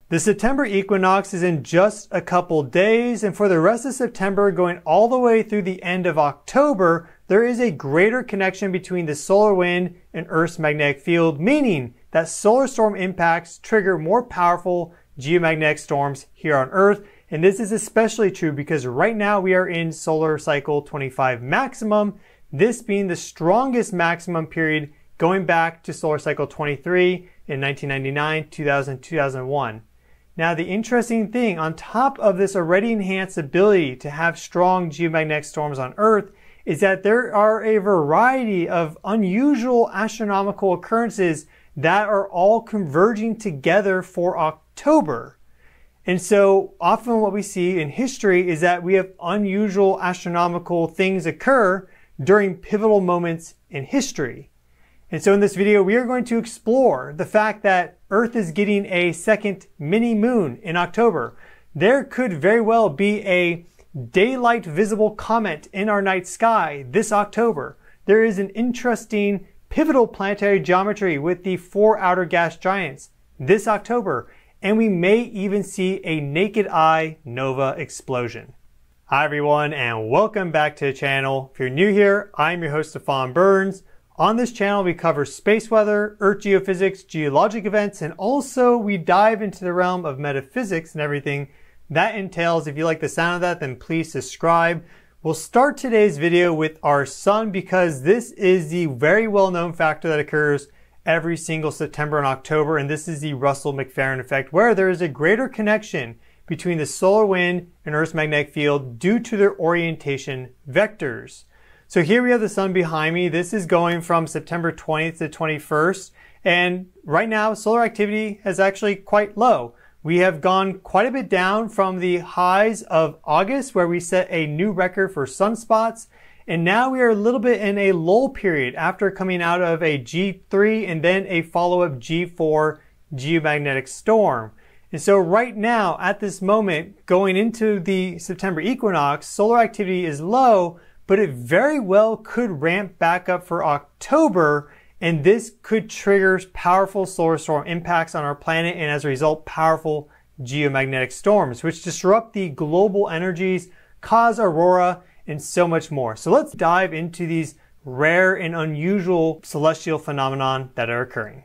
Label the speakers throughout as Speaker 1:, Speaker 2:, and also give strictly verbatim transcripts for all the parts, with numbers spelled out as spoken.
Speaker 1: The September equinox is in just a couple days, and for the rest of September going all the way through the end of October, there is a greater connection between the solar wind and Earth's magnetic field, meaning that solar storm impacts trigger more powerful geomagnetic storms here on Earth. And this is especially true because right now we are in solar cycle twenty-five maximum, this being the strongest maximum period going back to solar cycle twenty-three in nineteen ninety-nine, two thousand, two thousand one. Now, the interesting thing, on top of this already enhanced ability to have strong geomagnetic storms on Earth, is that there are a variety of unusual astronomical occurrences that are all converging together for October. And so often what we see in history is that we have unusual astronomical things occur during pivotal moments in history. And so in this video, we are going to explore the fact that Earth is getting a second mini moon in October. There could very well be a daylight visible comet in our night sky this October. There is an interesting pivotal planetary geometry with the four outer gas giants this October. And we may even see a naked eye nova explosion. Hi everyone, and welcome back to the channel. If you're new here, I'm your host Stefan Burns. On this channel, we cover space weather, Earth geophysics, geologic events, and also we dive into the realm of metaphysics and everything that entails. If you like the sound of that, then please subscribe. We'll start today's video with our sun because this is the very well-known factor that occurs every single September and October, and this is the Russel-McPherron Effect, where there is a greater connection between the solar wind and Earth's magnetic field due to their orientation vectors. So here we have the sun behind me. This is going from September twentieth to twenty-first. And right now, solar activity is actually quite low. We have gone quite a bit down from the highs of August, where we set a new record for sunspots. And now we are a little bit in a lull period after coming out of a G three and then a follow-up G four geomagnetic storm. And so right now, at this moment, going into the September equinox, solar activity is low, but it very well could ramp back up for October, and this could trigger powerful solar storm impacts on our planet and as a result, powerful geomagnetic storms, which disrupt the global energies, cause aurora, and so much more. So let's dive into these rare and unusual celestial phenomenon that are occurring.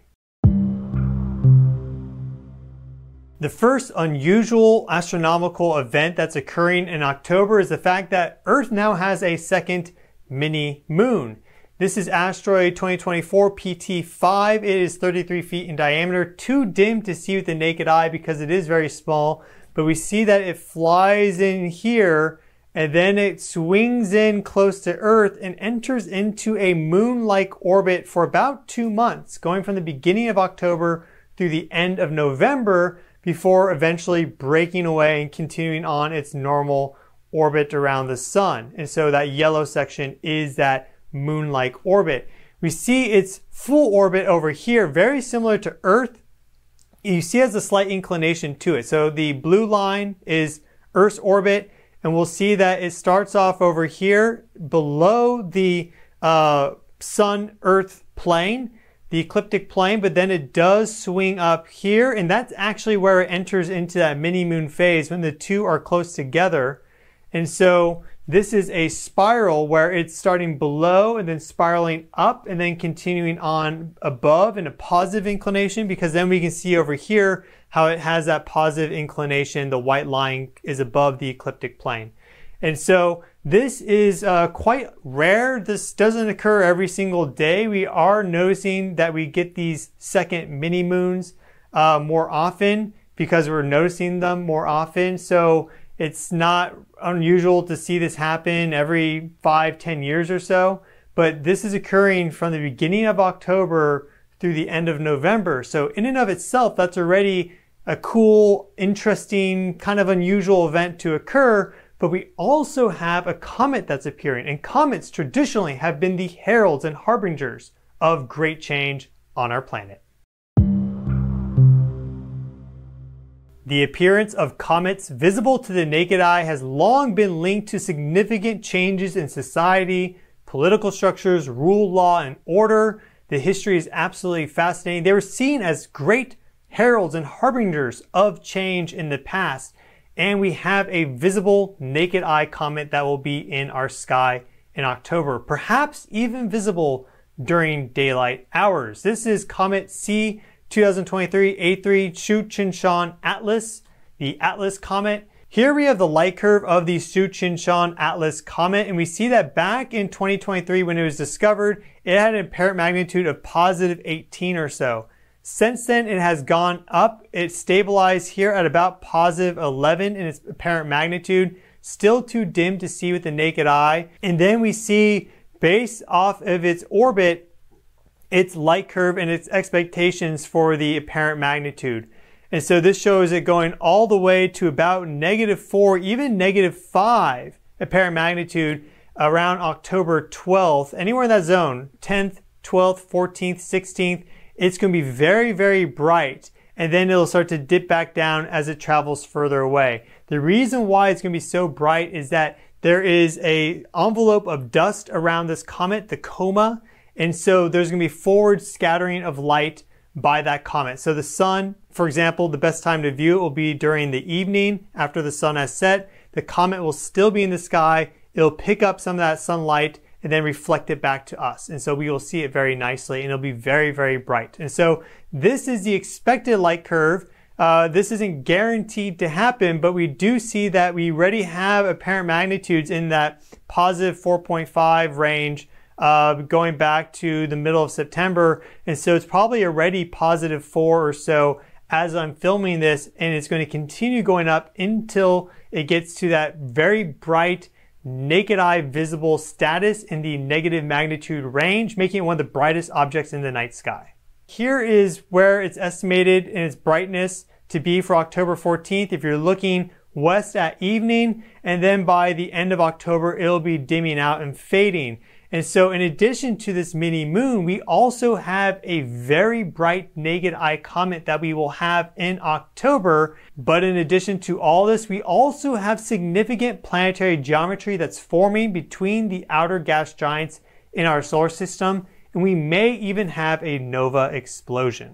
Speaker 1: The first unusual astronomical event that's occurring in October is the fact that Earth now has a second mini moon. This is asteroid twenty twenty-four P T five. It is thirty-three feet in diameter, too dim to see with the naked eye because it is very small, but we see that it flies in here and then it swings in close to Earth and enters into a moon-like orbit for about two months, going from the beginning of October through the end of November, before eventually breaking away and continuing on its normal orbit around the sun. And so that yellow section is that moon-like orbit. We see its full orbit over here, very similar to Earth. You see it has a slight inclination to it. So the blue line is Earth's orbit, and we'll see that it starts off over here below the uh, Sun-Earth plane, the ecliptic plane, but then it does swing up here, and that's actually where it enters into that mini moon phase when the two are close together. And so this is a spiral where it's starting below and then spiraling up and then continuing on above in a positive inclination, because then we can see over here how it has that positive inclination. The white line is above the ecliptic plane. And so this is uh, quite rare. This doesn't occur every single day. We are noticing that we get these second mini moons uh, more often because we're noticing them more often. So it's not unusual to see this happen every five, ten years or so. But this is occurring from the beginning of October through the end of November. So in and of itself, that's already a cool, interesting, kind of unusual event to occur. But we also have a comet that's appearing, and comets traditionally have been the heralds and harbingers of great change on our planet. The appearance of comets visible to the naked eye has long been linked to significant changes in society, political structures, rule, law, and order. The history is absolutely fascinating. They were seen as great heralds and harbingers of change in the past. And we have a visible naked eye comet that will be in our sky in October, perhaps even visible during daylight hours. This is Comet C twenty twenty-three A three Shu-Chin-Shan Atlas, the Atlas Comet. Here we have the light curve of the Shu-Chin-Shan Atlas Comet, and we see that back in twenty twenty-three when it was discovered, it had an apparent magnitude of positive eighteen or so. Since then, it has gone up. It stabilized here at about positive eleven in its apparent magnitude, still too dim to see with the naked eye. And then we see, based off of its orbit, its light curve and its expectations for the apparent magnitude. And so this shows it going all the way to about negative four, even negative five apparent magnitude around October twelfth, anywhere in that zone, tenth, twelfth, fourteenth, sixteenth. It's going to be very, very bright, and then it'll start to dip back down as it travels further away. The reason why it's going to be so bright is that there is a envelope of dust around this comet, the coma, and so there's going to be forward scattering of light by that comet. So the sun, for example, the best time to view it will be during the evening after the sun has set. The comet will still be in the sky. It'll pick up some of that sunlight and then reflect it back to us. And so we will see it very nicely, and it'll be very, very bright. And so this is the expected light curve. Uh, this isn't guaranteed to happen, but we do see that we already have apparent magnitudes in that positive four point five range uh, going back to the middle of September. And so it's probably already positive four or so as I'm filming this, and it's going to continue going up until it gets to that very bright, naked eye visible status in the negative magnitude range, making it one of the brightest objects in the night sky. Here is where it's estimated in its brightness to be for October fourteenth. If you're looking west at evening, and then by the end of October, it'll be dimming out and fading. And so in addition to this mini moon, we also have a very bright naked eye comet that we will have in October. But in addition to all this, we also have significant planetary geometry that's forming between the outer gas giants in our solar system. And we may even have a nova explosion.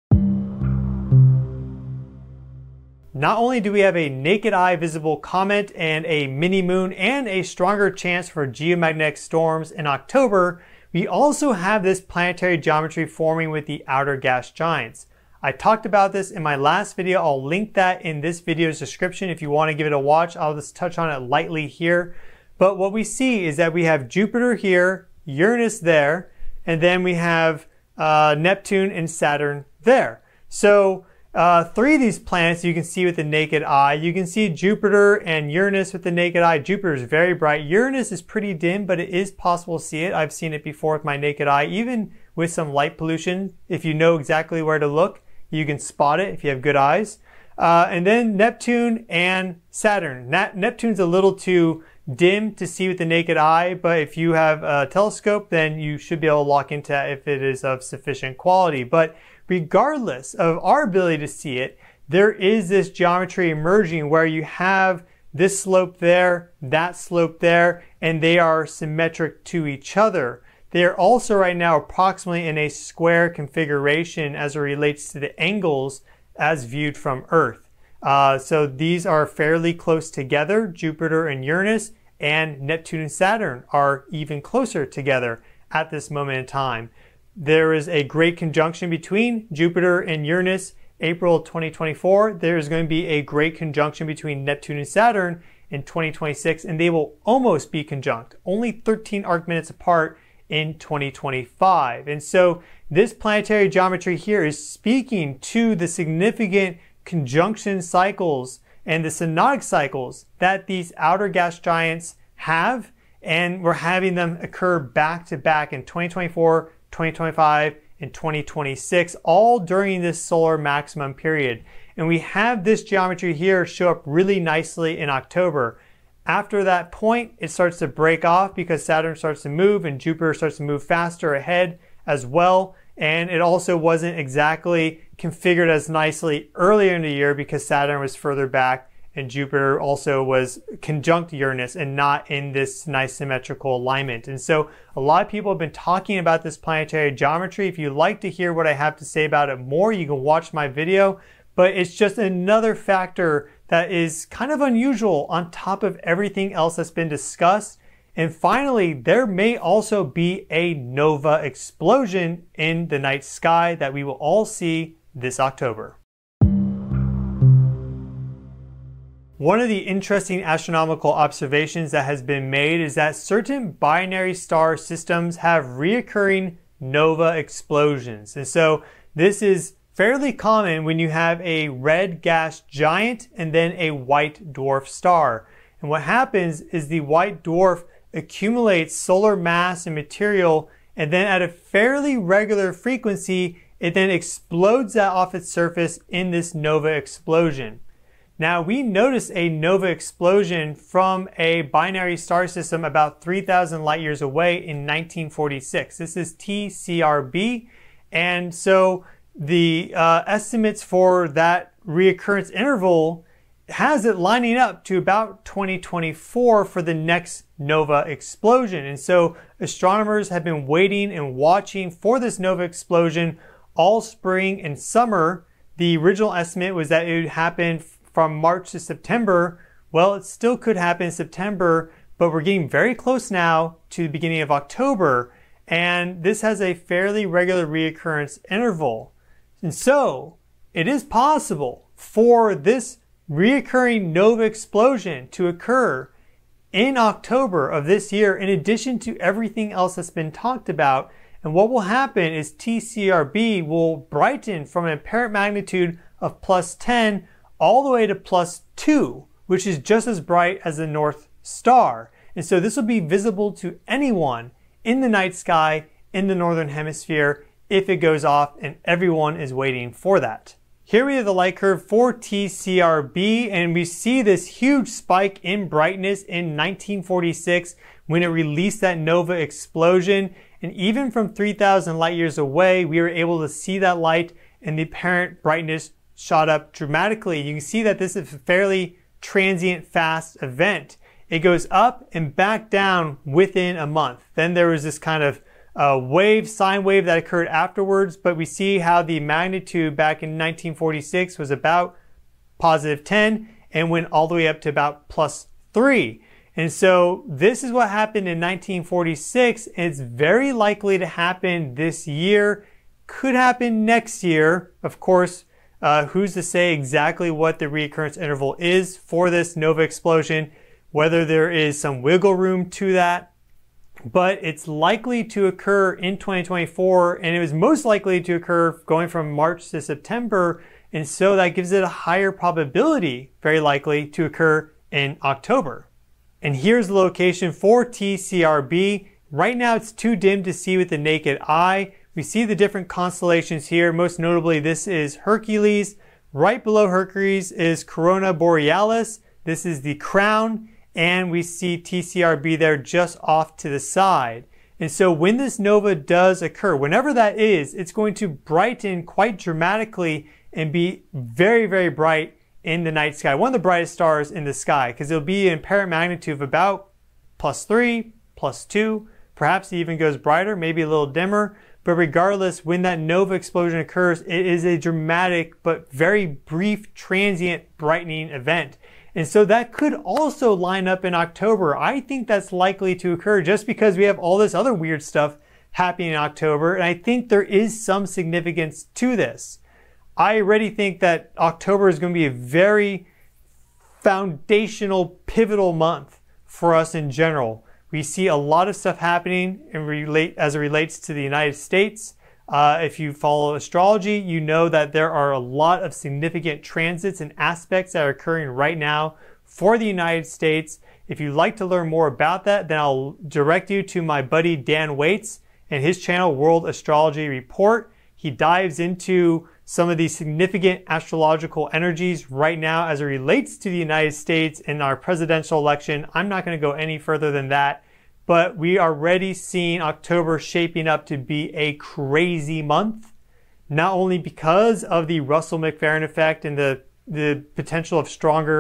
Speaker 1: Not only do we have a naked eye visible comet and a mini moon and a stronger chance for geomagnetic storms in October, we also have this planetary geometry forming with the outer gas giants. I talked about this in my last video. I'll link that in this video's description if you want to give it a watch. I'll just touch on it lightly here. But what we see is that we have Jupiter here, Uranus there, and then we have uh, Neptune and Saturn there. So Uh, three of these planets you can see with the naked eye. You can see Jupiter and Uranus with the naked eye. Jupiter is very bright. Uranus is pretty dim, but it is possible to see it. I've seen it before with my naked eye, even with some light pollution. If you know exactly where to look, you can spot it if you have good eyes. Uh, and then Neptune and Saturn. Na Neptune's a little too dim to see with the naked eye, but if you have a telescope, then you should be able to lock into that if it is of sufficient quality. But regardless of our ability to see it, there is this geometry emerging where you have this slope there, that slope there, and they are symmetric to each other. They are also right now approximately in a square configuration as it relates to the angles as viewed from Earth. Uh, so these are fairly close together. Jupiter and Uranus and Neptune and Saturn are even closer together at this moment in time. There is a great conjunction between Jupiter and Uranus, April twenty twenty-four. There is going to be a great conjunction between Neptune and Saturn in twenty twenty-six, and they will almost be conjunct, only thirteen arc minutes apart in twenty twenty-five. And so this planetary geometry here is speaking to the significant conjunction cycles and the synodic cycles that these outer gas giants have, and we're having them occur back to back in twenty twenty-four, twenty twenty-five, and twenty twenty-six, all during this solar maximum period. And we have this geometry here show up really nicely in October. After that point, it starts to break off because Saturn starts to move and Jupiter starts to move faster ahead as well. And it also wasn't exactly configured as nicely earlier in the year because Saturn was further back and Jupiter also was conjunct Uranus and not in this nice symmetrical alignment. And so a lot of people have been talking about this planetary geometry. If you'd like to hear what I have to say about it more, you can watch my video. But it's just another factor that is kind of unusual on top of everything else that's been discussed. And finally, there may also be a nova explosion in the night sky that we will all see this October. One of the interesting astronomical observations that has been made is that certain binary star systems have reoccurring nova explosions. And so this is fairly common when you have a red gas giant and then a white dwarf star. And what happens is the white dwarf accumulates solar mass and material, and then at a fairly regular frequency, it then explodes that off its surface in this nova explosion. Now, we noticed a nova explosion from a binary star system about three thousand light years away in nineteen forty-six. This is T C R B, and so the uh, estimates for that reoccurrence interval has it lining up to about twenty twenty-four for the next nova explosion. And so astronomers have been waiting and watching for this nova explosion all spring and summer. The original estimate was that it would happen from March to September. Well, it still could happen in September, but we're getting very close now to the beginning of October, and this has a fairly regular reoccurrence interval. And so it is possible for this reoccurring nova explosion to occur in October of this year, in addition to everything else that's been talked about. And what will happen is T C R B will brighten from an apparent magnitude of plus ten all the way to plus two, which is just as bright as the North Star. And so this will be visible to anyone in the night sky in the Northern Hemisphere if it goes off, and everyone is waiting for that. Here we have the light curve for T C R B, and we see this huge spike in brightness in nineteen forty-six when it released that nova explosion. And even from three thousand light years away, we were able to see that light, and the apparent brightness shot up dramatically. You can see that this is a fairly transient, fast event. It goes up and back down within a month. Then there was this kind of uh, wave, sine wave that occurred afterwards, but we see how the magnitude back in nineteen forty-six was about positive ten and went all the way up to about plus three. And so this is what happened in nineteen forty-six, and it's very likely to happen this year. Could happen next year. Of course, uh, who's to say exactly what the reoccurrence interval is for this nova explosion, whether there is some wiggle room to that. But it's likely to occur in twenty twenty-four, and it was most likely to occur going from March to September, and so that gives it a higher probability, very likely, to occur in October. And here's the location for T C R B. Right now it's too dim to see with the naked eye. We see the different constellations here. Most notably, this is Hercules. Right below Hercules is Corona Borealis. This is the crown. And we see T C R B there just off to the side. And so when this nova does occur, whenever that is, it's going to brighten quite dramatically and be very, very bright in the night sky. One of the brightest stars in the sky, because it'll be an apparent magnitude of about plus three, plus two. Perhaps it even goes brighter, maybe a little dimmer. But regardless, when that nova explosion occurs, it is a dramatic but very brief, transient brightening event. And so that could also line up in October. I think that's likely to occur just because we have all this other weird stuff happening in October. And I think there is some significance to this. I already think that October is going to be a very foundational, pivotal month for us in general. We see a lot of stuff happening and relate as it relates to the United States. Uh, if you follow astrology, you know that there are a lot of significant transits and aspects that are occurring right now for the United States. If you'd like to learn more about that, then I'll direct you to my buddy Dan Waits and his channel, World Astrology Report. He dives into some of these significant astrological energies right now as it relates to the United States in our presidential election. I'm not going to go any further than that. But we are already seeing October shaping up to be a crazy month, not only because of the Russel-McPherron effect and the, the potential of stronger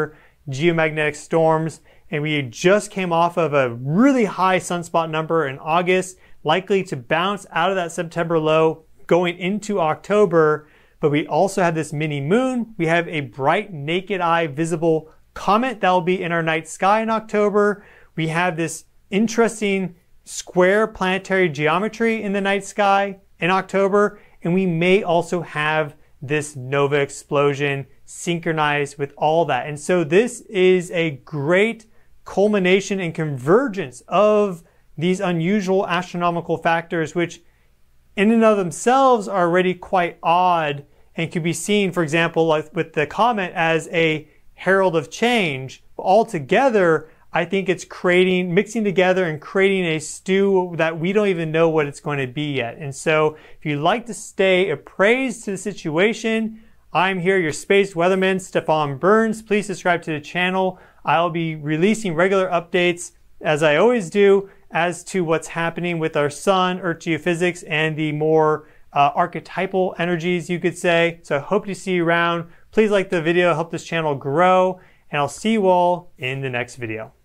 Speaker 1: geomagnetic storms, and we just came off of a really high sunspot number in August, likely to bounce out of that September low going into October. But we also have this mini moon. We have a bright naked eye visible comet that will be in our night sky in October. We have this interesting square planetary geometry in the night sky in October. And we may also have this nova explosion synchronized with all that. And so this is a great culmination and convergence of these unusual astronomical factors, which in and of themselves are already quite odd and could be seen, for example, like with the comet as a herald of change. Altogether, I think it's creating, mixing together and creating a stew that we don't even know what it's going to be yet. And so if you'd like to stay appraised to the situation, I'm here, your space weatherman, Stefan Burns. Please subscribe to the channel. I'll be releasing regular updates, as I always do, as to what's happening with our sun, Earth geophysics, and the more uh, archetypal energies, you could say. So I hope to see you around. Please like the video, help this channel grow, and I'll see you all in the next video.